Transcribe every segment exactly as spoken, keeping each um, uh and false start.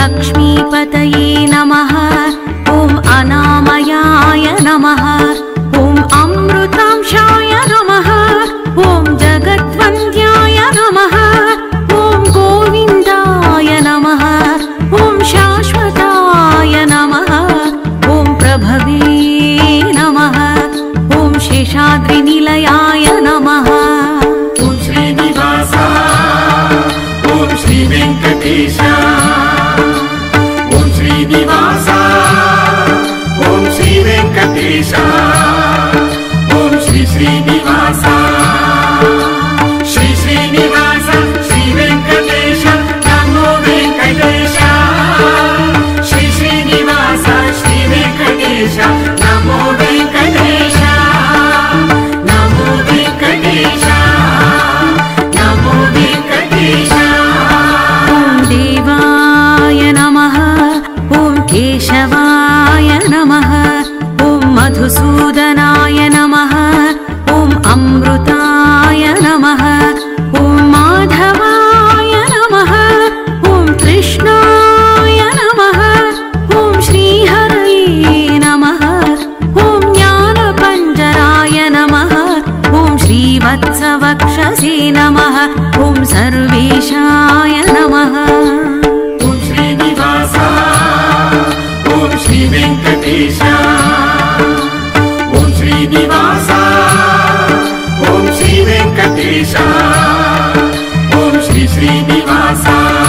लक्ष्मीपतये नमः। ॐ अनामयाय नमः। ॐ अमृतांशाय नमः। ॐ जगद्वन्द्याय नमः। ॐ गोविन्दाय नमः। ॐ शाश्वताय नमः। ॐ प्रभवे नमः। ॐ शेषाद्रिनिलयाय नमः। ॐ श्रीनिवास ॐ श्री वेंकटेश ॐ श्रीनिवास ॐ श्री वेंकटेश ॐ श्री श्रीनिवास श्री श्रीनिवास श्री वेंकटेश नमो वेंकटेश श्री श्रीनिवास श्री वेंकटेश नमो वेंकटेश नमो वेंकटेश नमो वेंकटेश। ॐ देवाय नमः। ॐ केशवाय नमः। ॐ मधुसूदनाय नमः। ॐ अमृताय नमः। ॐ माधवाय नमः। ॐ कृष्णाय नमः। ॐ श्रीहरये नमः। ॐ ज्ञानपञ्जराय नमः। ॐ श्रीवत्सवक्षसे नमः। ॐ सर्वेशाय नमः। ॐ श्रीनिवास ॐ श्री वेंकटेश ॐ श्रीनिवास ॐ श्री वेंकटेश ॐ श्री श्रीनिवास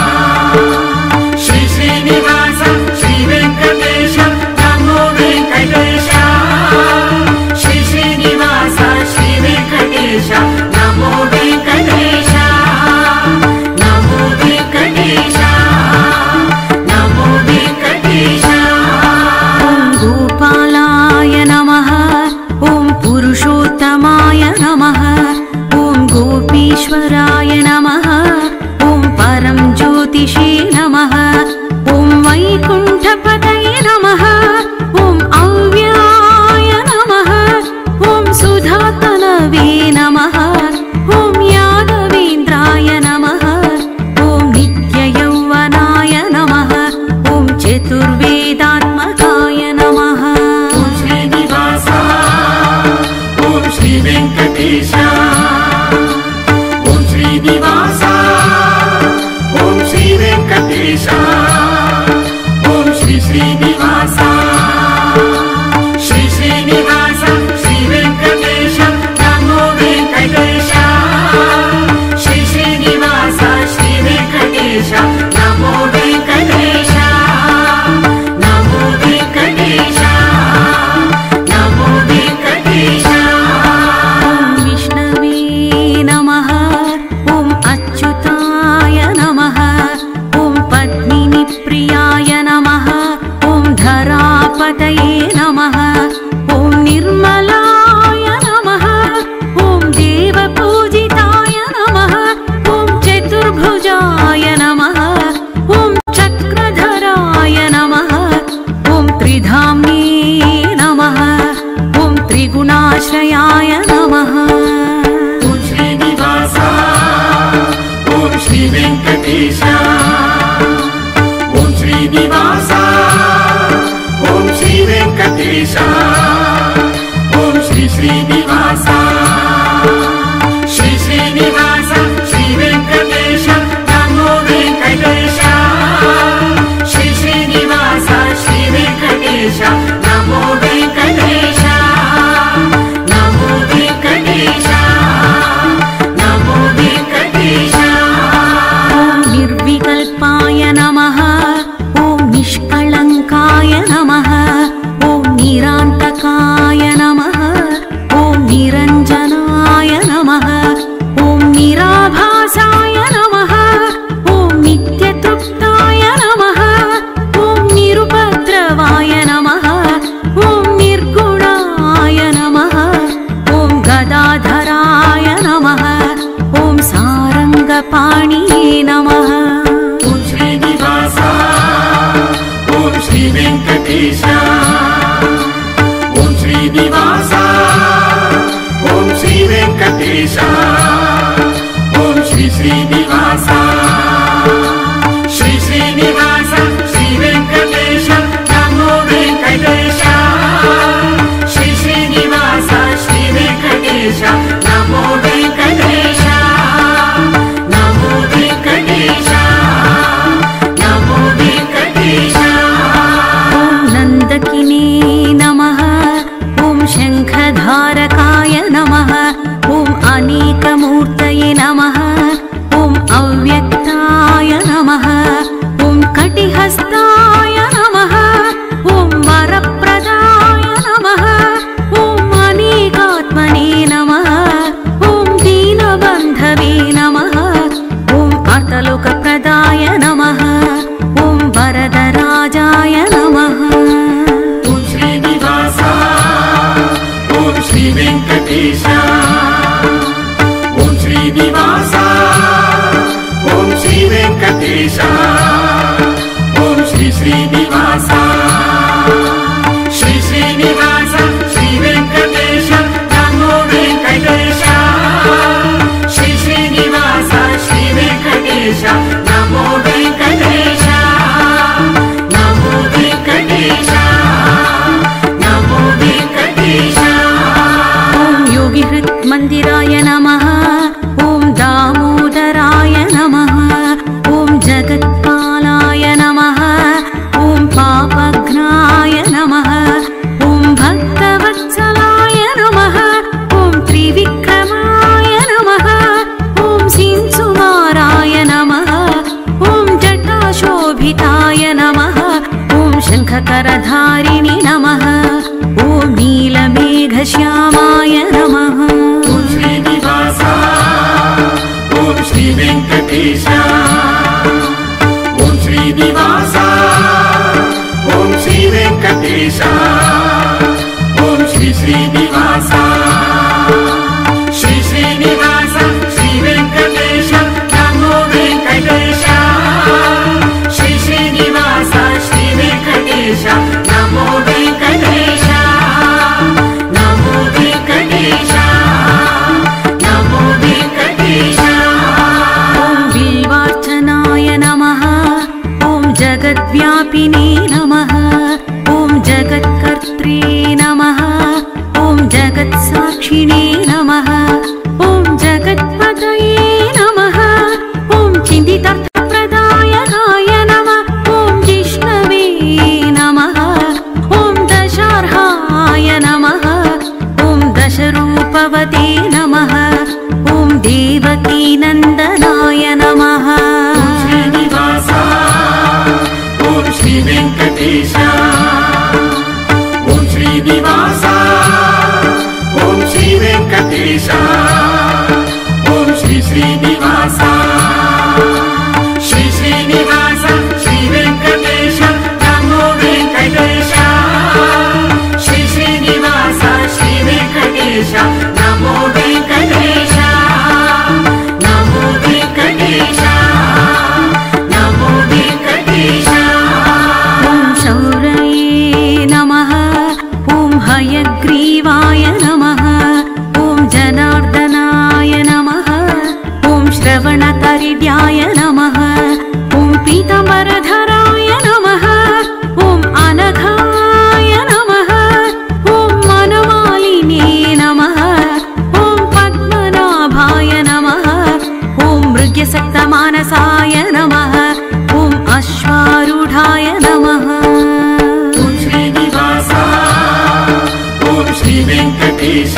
श्री श्रीनिवास श्री वेंकटेश नमो वेंकटेश श्री श्रीनिवास श्री वेंकटेश नमो वेंकटेश नमो वेंकटेश नमो वेंकटेश। ॐ गोपालाय नमः। ॐ पुरुषोत्तमाय नमः। ॐ गोपीश्वराय नमः। ॐ परं ज्योतिषे नमः। ॐ वैकुण्ठपतये नमः। ॐ अव्याय नमः। ॐ सुधातनवे नमः। ॐ यादवेन्द्राय नमः। ॐ नित्ययौवनाय नमः। ॐ चतुर्वेदात्मकाय नमः। ॐ श्रीनिवास ॐ श्री वेंकटेश ॐ श्रीनिवास ॐ श्री वेंकटेश ॐ श्री श्रीनिवास श्री श्रीनिवास श्री वेंकटेश नमो वेंकटेश श्री श्रीनिवास श्री वेंकटेश नमो वेंकटेश नमो वेंकटेश नमो वेंकटेश। ॐ विष्णवे नमः। ॐ अच्युताय नमः। ॐ पद्मिनीप्रियाय नमः। ॐ धरापतये नमः। ॐ निर्मलाय नमः। ॐ देवपूजिताय नमः। ॐ चतुर्भुजाय नमः। ॐ चक्रधराय नमः। ॐ त्रिधाम्ने नमः। ॐ त्रिगुणाश्रयाय नमः। ॐ श्रीनिवास ॐ श्री वेंकटेश ॐ श्रीनिवास ॐ श्री वेंकटेश ॐ श्री श्रीनिवास श्री श्रीनिवास श्री वेंकटेश नमो वेंकटेश श्री श्रीनिवास श्री वेंकटेश नमो वेंकटेश नमो वेंकटेश नमो वेंकटेश। ॐ निर्विकल्पाय नमः। ॐ निष्कळङ्काय नमः। ॐ निरान्तकाय नमः। ॐ निरञ्जनाय नमः। ॐ निराभासाय नमः। ॐ नित्यतृप्ताय नमः। ॐ निरुपद्रवाय नमः। ॐ निर्गुणाय नमः। ॐ गदाधराय नमः। ॐ सारङ्गपाणिये नमः। ॐ श्रीनिवास ॐ श्री वेंकटेश ॐ श्रीनिवास ॐ श्री वेंकटेश ॐ श्री श्रीनिवास श्री श्रीनिवास श्री వెంకటేశ ఓం శ్రీ శ్రీనివాస శ్రీ శ్రీనివాస శ్రీ వెంకటేశ నమో వెంకటేశ శ్రీ శ్రీనివాస శ్రీ వెంకటేశ నమో వెంకటేశ నమో వెంకటేశ నమో వెంకటేశ ఓం యోగిహృత్ మందిరాయ నమః ఓం దామోదరాయ నమః ఓం జగత్పాలాయ నమః ఓం పాపఘ్నాయ నమః ఓం భక్తవత్సలాయ నమః ఓం త్రివిక్రమాయ నమః ఓం సింసుమారాయ నమః ఓం జటాశోభితాయ నమః ఓం శంఖకరధారిణి నమః ఓం నీలమేఘశ్యామాయ నమః ఓం శ్రీనివాస ఓం శ్రీ వెంకటేశ ఓం శ్రీనివాస ఓం శ్రీ వెంకటేశ ఓం శ్రీ శ్రీనివాస శ్రీ శ్రీనివాస శ్రీ వెంకటేశ నమో వెంకటేశ శ్రీ శ్రీనివాస శ్రీ వెంకటేశ నమో వెంకటేశ నమో వెంకటేశ నమో వెంకటేశ ఓం బిల్వార్చనాయ నమః ఓం జగద్వ్యాపినే నమః ఓం జగత్కర్త్రే నమః ఓం జగత్సాక్షిణే నమః ఓం జగత్పతయే నమః ఓం చింతితార్థప్రదాయకాయ నమః ఓం జిష్ణవే నమః ఓం దశార్హాయ నమః ఓం దశరూపవతే నమః ఓం దేవకీనందనాయ నమః ఓం శ్రీనివాస ఓం శ్రీ వెంకటేశ ఓం శ్రీనివాస ఓం శ్రీ వెంకటేశ ఓం శ్రీ శ్రీనివాస శ్రీ శ్రీనివాస శ్రీ వెంకటేశ నమో వెంకటేశ శ్రీ శ్రీనివాస శ్రీ వెంకటేశ నమో వెంకటేశ నమో వెంకటేశ నమో వెంకటేశ ఓం శౌరయే నమః ఓం హయగ్రీవాయ నమః ఓం జనార్దనాయ నమః ఓం శ్రవణతరిడ్యాయ నమః ఓం పీతాంబరధరాయ నమః ఓం అనఘాయ నమః ఓం మనమాలినే నమః ఓం పద్మనాభాయ నమః ఓం మృగ్యసక్తమానసాయ నమః ఓం అశ్వారూఢాయ నమః ఓం శ్రీనివాస ఓం శ్రీ వెంకటేశ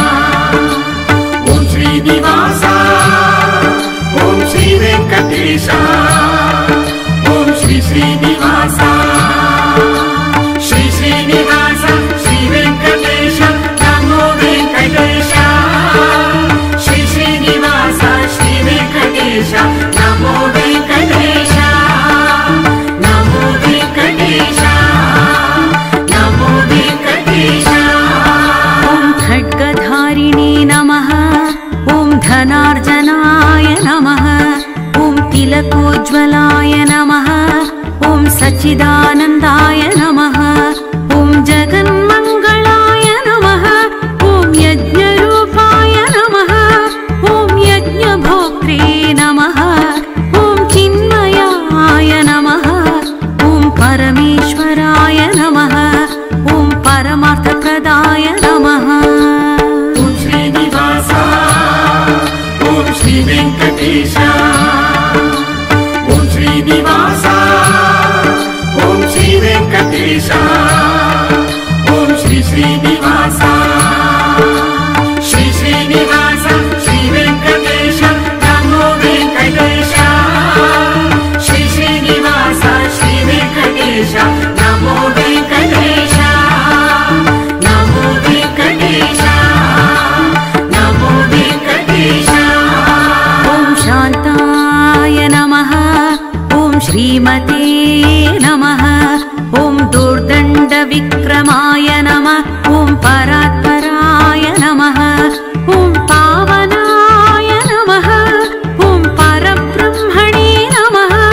ఓం శ్రీనివాస ఓం శ్రీ వెంకటేశ ఓం శ్రీ శ్రీనివాస శ్రీ శ్రీనివాస శ్రీ వెంకటేశ నమో వెంకటేశ శ్రీ శ్రీనివాస శ్రీ వెంకటేశ నమో వెంకటేశ నమో వెంకటేశ నమో వెంకటేశ ఓం ఖడ్గధారిణే నమః ఓం ధనార్జనాయ నమః ఓం తిలకోజ్వలాయ నమః ఓం సచ్చిదానందాయ నమః ఓం జగన్మంగళాయ నమః ఓం యజ్ఞరూపాయ నమః ఓం యజ్ఞభోక్త్రే నమః ఓం చిన్మయాయ నమః ఓం పరమేశ్వరాయ నమః ఓం పరమార్థప్రదాయ నమః ఓం శ్రీనివాస ఓం శ్రీ వెంకటేశ ఓం శ్రీనివాస ఓం శ్రీ వెంకటేశ ఓం శ్రీ శ్రీనివాస శ్రీ శ్రీనివాస శ్రీ వెంకటేశ నమో వెంకటేశ శ్రీ శ్రీనివాస శ్రీ వెంకటేశ నమో వెంకటేశ నమో వెంకటేశ నమో వెంకటేశ ఓం శాంతాయ నమః ఓం శ్రీమతే నమః ఓం దుర్దండ విక్రమాయ నమః ఓం పరాత్పరాయ నమః ఓం పావనాయ నమః ఓం పరబ్రహ్మణే నమః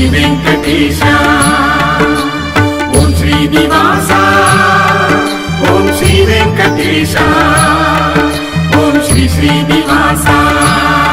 ವೆಂಕಟೇಶ ಓಂ ಶ್ರೀನಿವಾಸ ಓಂ ಶ್ರೀ ವೆಂಕಟೇಶ ಓಂ ಶ್ರೀ ಶ್ರೀನಿವಾಸ